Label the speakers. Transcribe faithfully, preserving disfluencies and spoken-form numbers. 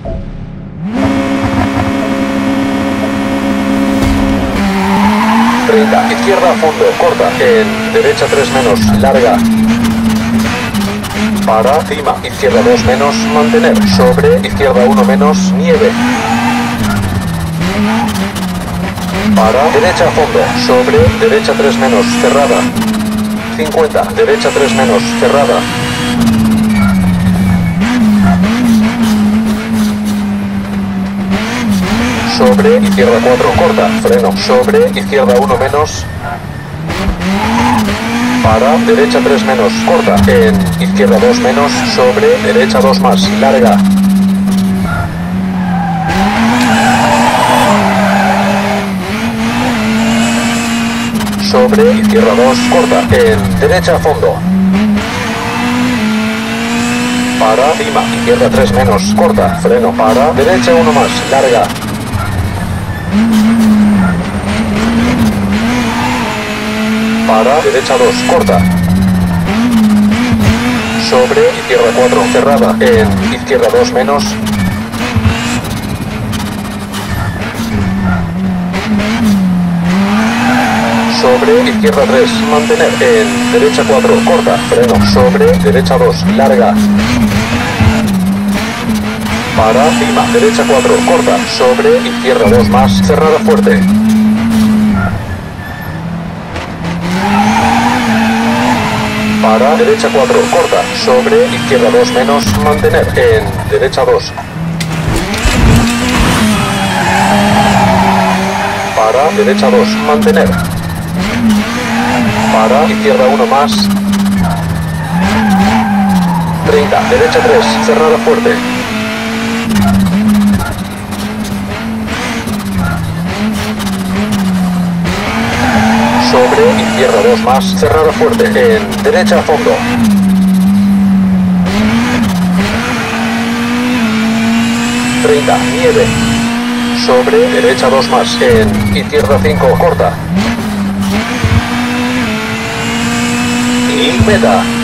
Speaker 1: treinta, izquierda, fondo, corta, en derecha tres menos, larga. Para, cima, izquierda dos menos, mantener, sobre, izquierda uno menos, nieve. Para, derecha, fondo, sobre, derecha tres menos, cerrada. cincuenta, derecha tres menos, cerrada. Sobre, izquierda cuatro, corta, freno, sobre, izquierda uno menos. Para, derecha tres menos, corta, en izquierda dos menos, sobre, derecha dos más, larga. Sobre, izquierda dos, corta, en derecha a fondo. Para, cima, izquierda tres menos, corta, freno, para, derecha uno más, larga. Para, derecha dos, corta. Sobre, izquierda cuatro, cerrada, en izquierda dos menos. Sobre, izquierda tres, mantener, en derecha cuatro, corta, freno, sobre, derecha dos, larga. Para, cima, derecha cuatro, corta, sobre, izquierda dos más, cerrada fuerte. Para, derecha cuatro, corta, sobre, izquierda dos menos, mantener, en derecha dos. Para, derecha dos, mantener. Para, izquierda uno más. treinta, derecha tres, cerrada fuerte. Sobre, izquierda dos más, cerrada fuerte, en derecha a fondo. treinta, nieve. Sobre, derecha dos más, en izquierda cinco, corta. Y meta.